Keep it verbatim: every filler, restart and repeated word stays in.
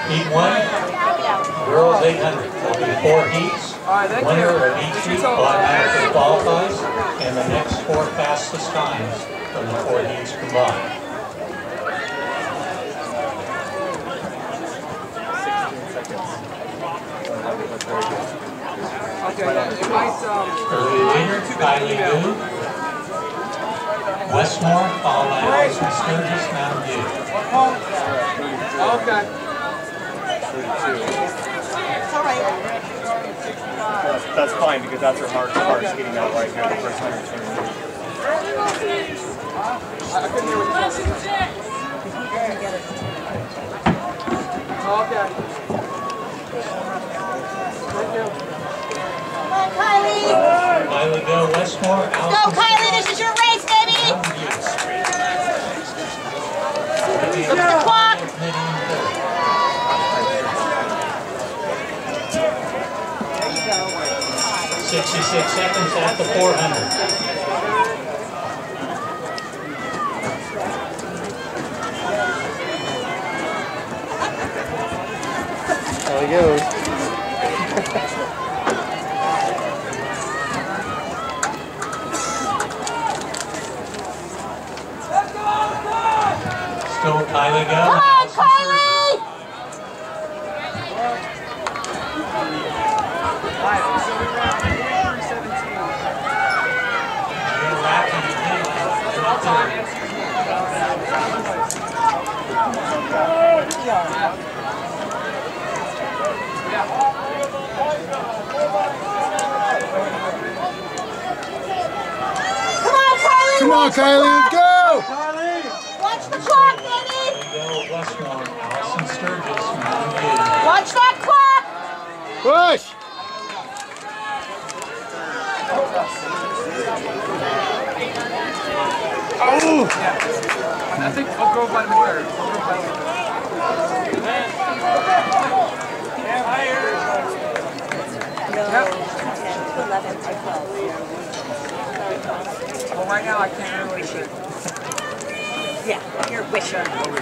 Heat one, girls eight hundred. There'll be four heats. Winner of each heat automatically qualifies, and the next four fastest times from the four heats combined. Early leader, Kylie Gu. Westmore, followed by Allison Sturgis, Mountain View. Okay. It's all right. That's, that's fine because that's her hard part getting out right here the first hundred turn. I couldn't hear what you said. Okay. Thank you. Come on, Kylie. Kylie Gu, Westmore, Allison. Go, Kylie. This is your race, baby. Look at the clock. sixty-six seconds at the four hundred. There we go. Still Kylie Gu. Come on, Kylie. Come on, Kylie, let's go! Watch the clock, baby. Westmore, Allison Sturgis, Mountain View. Watch that clock. Push! Oh! Yeah. I think I'll go by the third. I'll go by the third. No, ten to eleven to twelve. Well, right now I can't really wish it. Yeah, you're wishing.